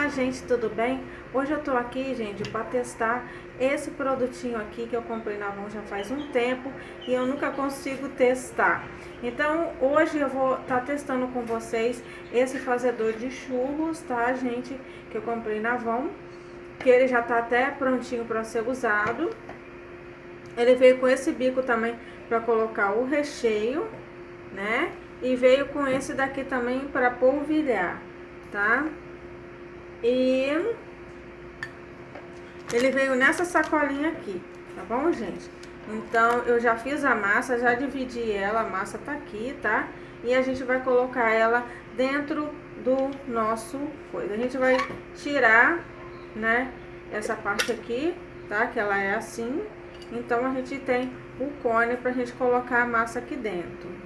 Olá, gente, tudo bem? Hoje eu tô aqui, gente, para testar esse produtinho aqui que eu comprei na Avon já faz um tempo e eu nunca consigo testar. Então, hoje eu vou estar testando com vocês esse fazedor de churros, tá, gente? Que eu comprei na Avon, que ele já tá até prontinho para ser usado. Ele veio com esse bico também para colocar o recheio, né? E veio com esse daqui também para polvilhar, tá? E ele veio nessa sacolinha aqui, tá bom, gente? Então, eu já fiz a massa, já dividi ela, a massa tá aqui, tá? E a gente vai colocar ela dentro do nosso coisa. A gente vai tirar, né, essa parte aqui, tá? Que ela é assim. Então, a gente tem o cone pra gente colocar a massa aqui dentro.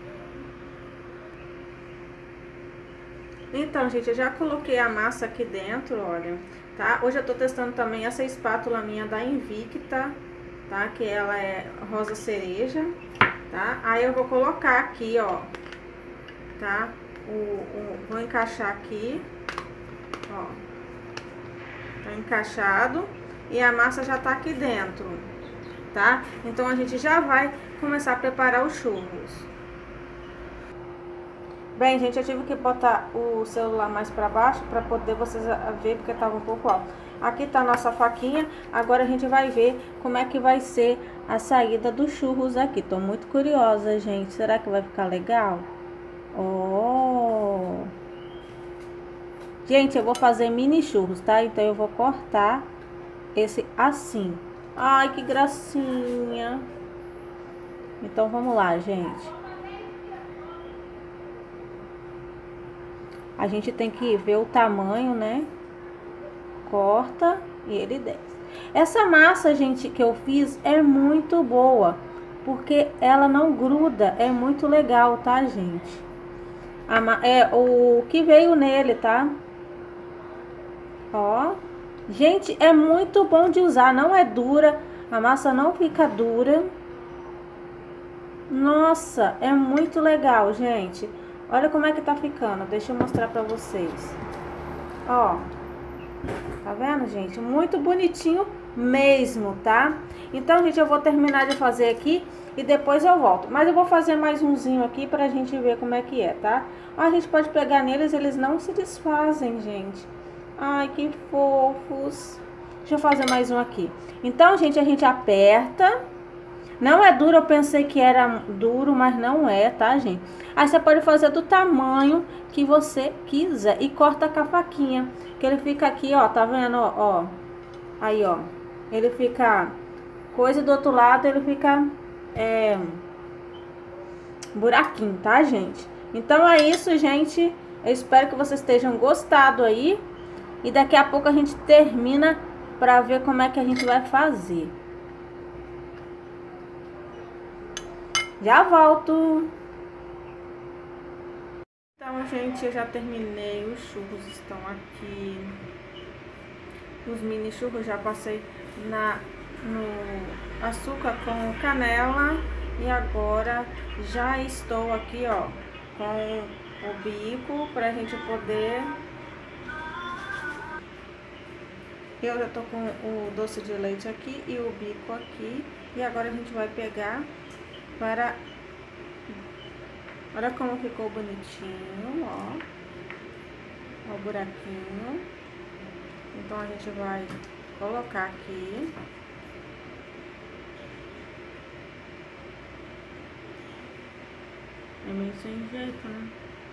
Então, gente, eu já coloquei a massa aqui dentro, olha, tá? Hoje eu tô testando também essa espátula minha da Invicta, tá? Que ela é rosa cereja, tá? Aí eu vou colocar aqui, ó, tá? Vou encaixar aqui, ó. Tá encaixado e a massa já tá aqui dentro, tá? Então, a gente já vai começar a preparar os churros. Bem, gente, eu tive que botar o celular mais para baixo para poder vocês ver, porque tava um pouco alto. Aqui tá a nossa faquinha, agora a gente vai ver como é que vai ser a saída dos churros aqui. Tô muito curiosa, gente. Será que vai ficar legal? Oh! Gente, eu vou fazer mini churros, tá? Então eu vou cortar esse assim. Ai, que gracinha! Então vamos lá, gente. A gente tem que ver o tamanho, né? Corta e ele desce. Essa massa, gente, que eu fiz é muito boa, porque ela não gruda, é muito legal, tá, gente? É o que veio nele, tá? Ó. Gente, é muito bom de usar, não é dura, a massa não fica dura. Nossa, é muito legal, gente. Olha como é que tá ficando. Deixa eu mostrar pra vocês. Ó. Tá vendo, gente? Muito bonitinho mesmo, tá? Então, gente, eu vou terminar de fazer aqui e depois eu volto. Mas eu vou fazer mais umzinho aqui pra gente ver como é que é, tá? Ó, a gente pode pegar neles, eles não se desfazem, gente. Ai, que fofos. Deixa eu fazer mais um aqui. Então, gente, a gente aperta. Não é duro, eu pensei que era duro, mas não é, tá, gente? Aí você pode fazer do tamanho que você quiser e corta com a faquinha. Que ele fica aqui, ó, tá vendo, ó? Aí, ó, ele fica coisa, do outro lado ele fica buraquinho, tá, gente? Então é isso, gente. Eu espero que vocês estejam gostado aí. E daqui a pouco a gente termina pra ver como é que a gente vai fazer. Já volto. Então, gente, eu já terminei. Os churros estão aqui. Os mini churros já passei no açúcar com canela. E agora já estou aqui, ó, com o bico pra gente poder... Eu já tô com o doce de leite aqui e o bico aqui. E agora a gente vai pegar para... Olha como ficou bonitinho, ó. Ó o buraquinho. Então, a gente vai colocar aqui. É meio sem jeito, né?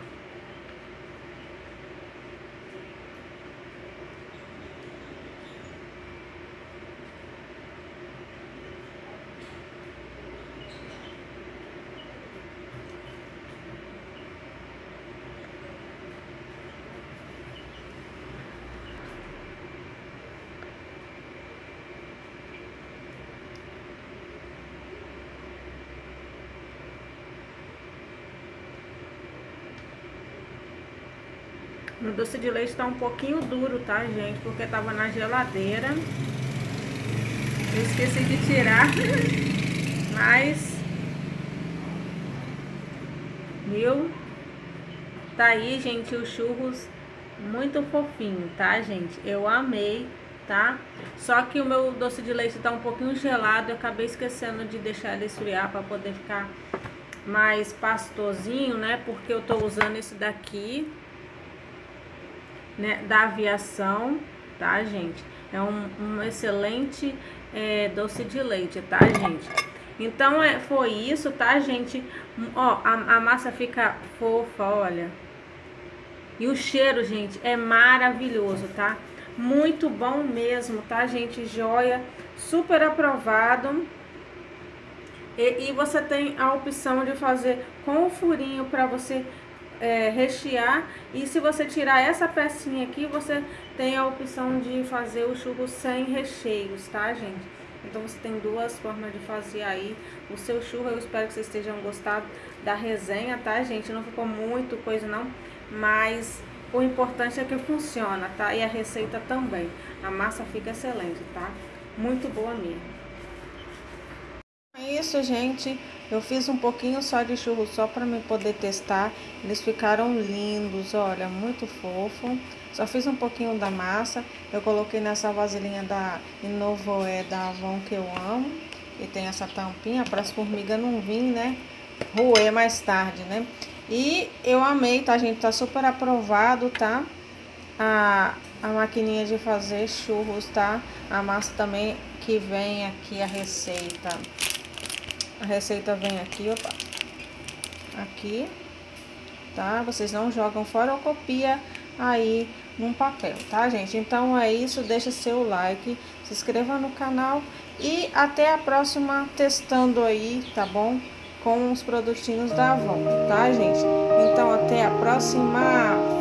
O doce de leite tá um pouquinho duro, tá, gente? Porque tava na geladeira. Eu esqueci de tirar. Mas... viu? Tá aí, gente, os churros Muito fofinho, tá, gente? Eu amei, tá? Só que o meu doce de leite tá um pouquinho gelado. Eu acabei esquecendo de deixar ele esfriar para poder ficar mais pastosinho, né? Porque eu tô usando esse daqui, né, da Aviação, tá, gente? É um excelente doce de leite, tá, gente? Então, foi isso, tá, gente? Ó, a massa fica fofa, olha. E o cheiro, gente, é maravilhoso, tá? Muito bom mesmo, tá, gente? Joia, super aprovado. E você tem a opção de fazer com o furinho para você rechear. E se você tirar essa pecinha aqui, você tem a opção de fazer o churro sem recheios, tá, gente? Então você tem duas formas de fazer aí o seu churro. Eu espero que vocês estejam gostado da resenha, tá, gente? Não ficou muito coisa não, mas o importante é que funciona, tá? E a receita também. A massa fica excelente, tá? Muito boa mesmo. É isso, gente. Eu fiz um pouquinho só de churro só para me poder testar. Eles ficaram lindos, olha, muito fofo. Só fiz um pouquinho da massa. Eu coloquei nessa vasilhinha da Inovoé da Avon que eu amo. E tem essa tampinha para as formigas não virem, né? Roer mais tarde, né? E eu amei, tá, gente? Tá super aprovado, tá? A maquininha de fazer churros, tá? A massa também que vem aqui a receita. A receita vem aqui, opa, aqui, tá? Vocês não jogam fora ou copia aí num papel, tá, gente? Então é isso, deixa seu like, se inscreva no canal e até a próxima testando aí, tá bom? Com os produtinhos da Avon, tá, gente? Então até a próxima!